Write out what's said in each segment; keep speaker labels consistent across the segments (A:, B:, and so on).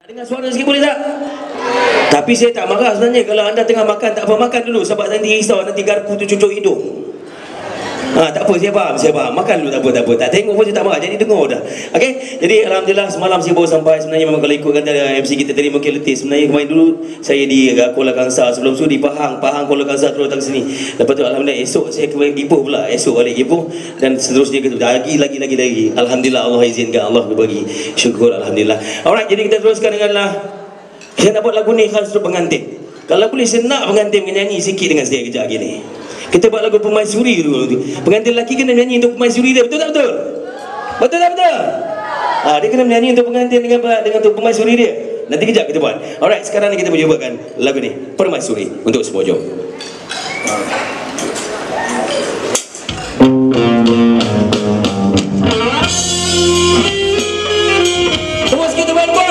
A: Dengar suara sikit boleh tak? Tapi saya tak marah sebenarnya kalau anda tengah makan tak apa, makan dulu sebab nanti risau nanti garpu tu cucuk hidung. Tak apa, saya faham. Makan dulu tak apa. Tak tengok pun saya tak marah, jadi dengar dah. Okey, jadi alhamdulillah semalam saya baru sampai. Sebenarnya memang kalau ikutkan MC kita tadi mungkin letih. Sebenarnya kemarin dulu saya di Kuala Kangsar, sebelum tu di Pahang Kuala Kangsar terus datang sini. Lepas tu alhamdulillah esok saya ke Ipoh pula, esok balik Ipoh dan seterusnya kita lagi. Alhamdulillah Allah izinkan, Allah berbagi. Syukur alhamdulillah. Alright, jadi kita teruskan denganlah. Saya nak buat lagu ni khas untuk pengantin. Kalau boleh saya nak pengantin menyanyi sikit dengan saya kejap lagi ni. Kita buat lagu permaisuri dulu. Pengantin lelaki kena menyanyi untuk permaisuri dia, betul tak betul? Betul tak betul? Dia kena menyanyi untuk pengantin dengan untuk permaisuri dia. Nanti kejap kita buat. Alright, sekarang ni kita mencubakan lagu ni, Permaisuri, untuk semua jom. Semua sikit teman boy.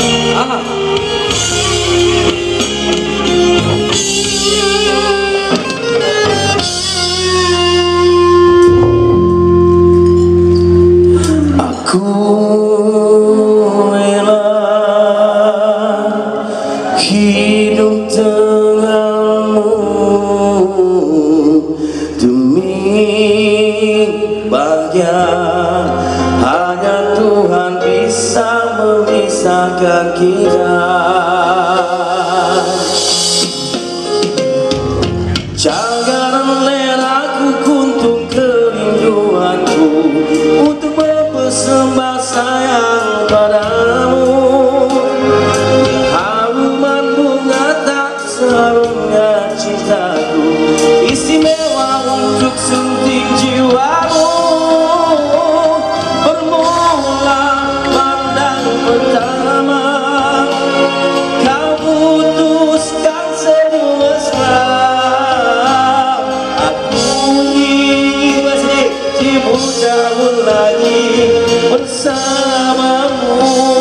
B: Hidup denganmu demi bahagia. Hanya Tuhan bisa memisahkan kita. Jangan lelaku kuntung kerinduanku untuk berpersembah sayang padamu. Seharusnya cintaku istimewa untuk sunting jiwamu. Bermula pandang pertama, kau putuskan semesta. Aku ingin bersedih jauh lagi bersamamu.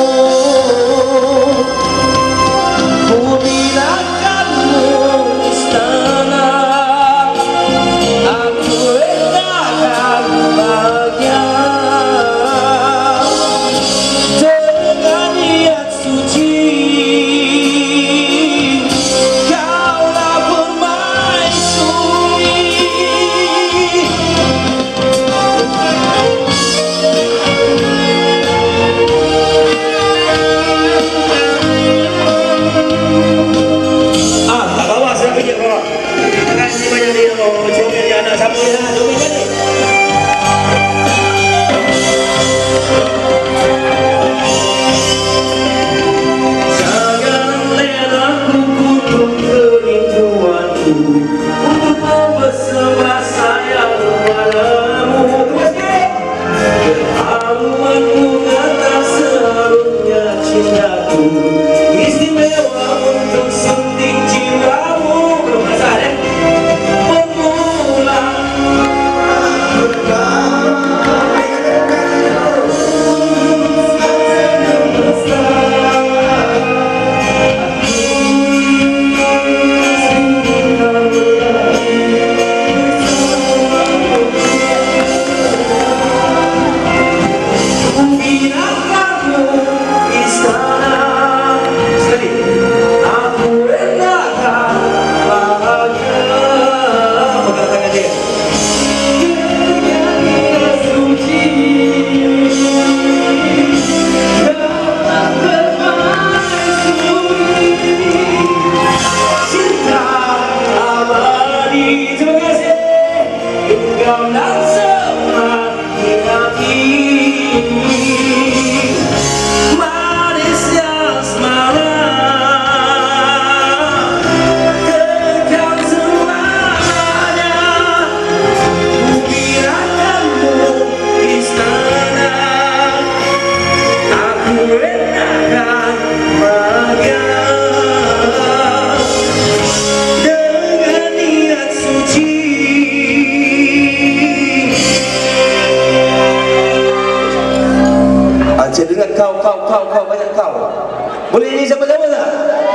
B: Kau banyak kau. Boleh nyanyi sama-sama tak?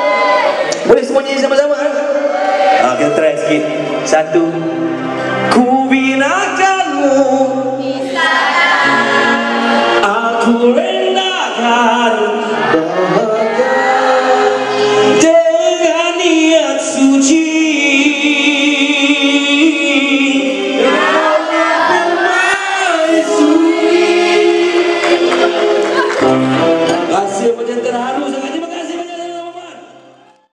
B: Boleh semua nyanyi sama-sama kan? Kita try sikit. Satu. Ku binakanmu, aku rendahkan